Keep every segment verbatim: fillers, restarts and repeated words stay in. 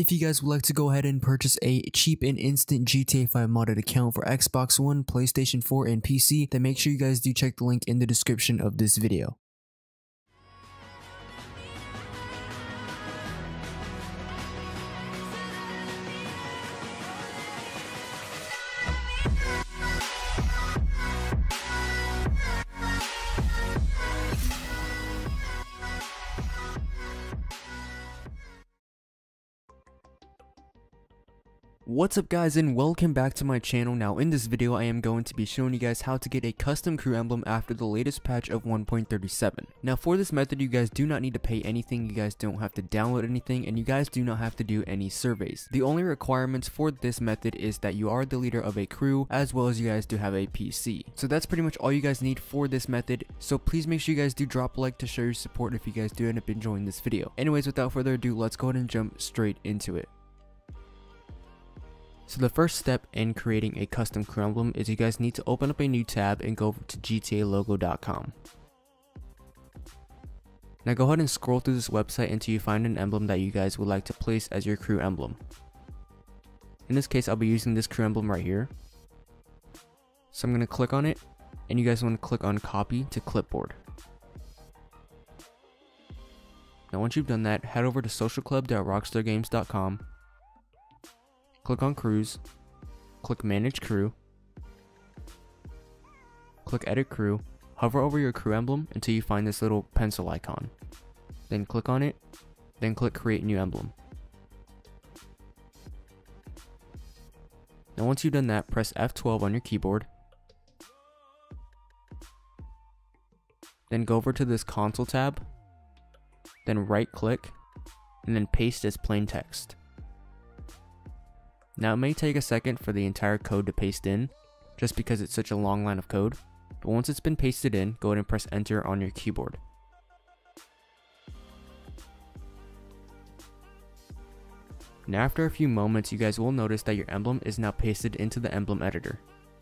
if you guys would like to go ahead and purchase a cheap and instant G T A five modded account for Xbox One, PlayStation four, and P C, then make sure you guys do check the link in the description of this video. What's up guys, and welcome back to my channel. Now in this video I am going to be showing you guys how to get a custom crew emblem after the latest patch of one point thirty-seven. Now for this method you guys do not need to pay anything, you guys don't have to download anything, and you guys do not have to do any surveys. The only requirements for this method is that you are the leader of a crew, as well as you guys do have a P C. So that's pretty much all you guys need for this method, so please make sure you guys do drop a like to show your support if you guys do end up enjoying this video. Anyways, without further ado, let's go ahead and jump straight into it. So the first step in creating a custom crew emblem is you guys need to open up a new tab and go over to G T A logo dot com. Now go ahead and scroll through this website until you find an emblem that you guys would like to place as your crew emblem. In this case I'll be using this crew emblem right here. So I'm going to click on it, and you guys want to click on copy to clipboard. Now once you've done that, head over to social club dot rockstar games dot com. Click on crews, click manage crew, click edit crew, hover over your crew emblem until you find this little pencil icon. Then click on it, then click create new emblem. Now once you've done that, press F twelve on your keyboard. Then go over to this console tab, then right click, and then paste as plain text. Now it may take a second for the entire code to paste in, just because it's such a long line of code, but once it's been pasted in, go ahead and press enter on your keyboard. Now after a few moments, you guys will notice that your emblem is now pasted into the emblem editor.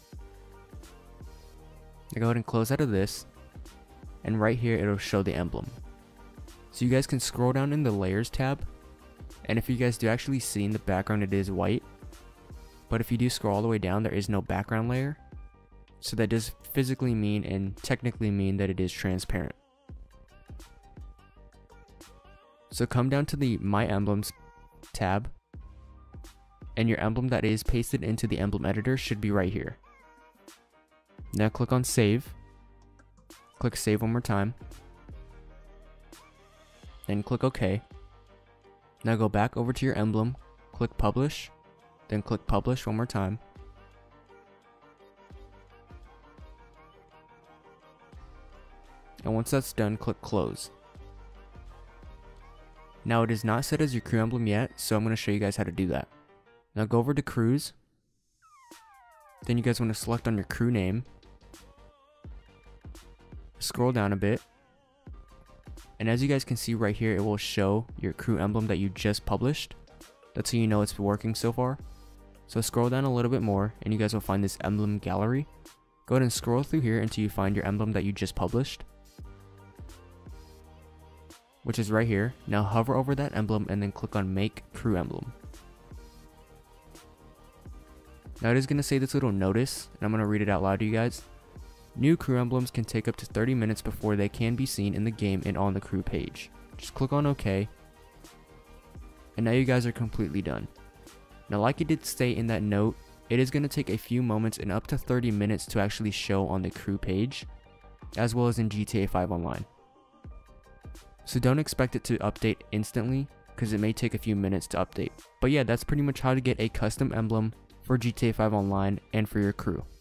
Now go ahead and close out of this, and right here it'll show the emblem. So you guys can scroll down in the layers tab, and if you guys do actually see in the background it is white, but if you do scroll all the way down there is no background layer, so that does physically mean and technically mean that it is transparent. So come down to the My Emblems tab, and your emblem that is pasted into the emblem editor should be right here. Now click on save, click save one more time, then click OK. Now go back over to your emblem, click publish, then click publish one more time. And once that's done, click close. Now it is not set as your crew emblem yet, so I'm going to show you guys how to do that. Now go over to crews, then you guys want to select on your crew name, scroll down a bit, and as you guys can see right here, it will show your crew emblem that you just published. That's how you know it's working so far. So scroll down a little bit more and you guys will find this emblem gallery. Go ahead and scroll through here until you find your emblem that you just published, which is right here. Now hover over that emblem and then click on make crew emblem. Now it is going to say this little notice, and I'm going to read it out loud to you guys. New crew emblems can take up to thirty minutes before they can be seen in the game and on the crew page. Just click on OK, and now you guys are completely done. Now like it did state in that note, it is going to take a few moments and up to thirty minutes to actually show on the crew page, as well as in G T A five Online. So don't expect it to update instantly, because it may take a few minutes to update. But yeah, that's pretty much how to get a custom emblem for G T A five Online and for your crew.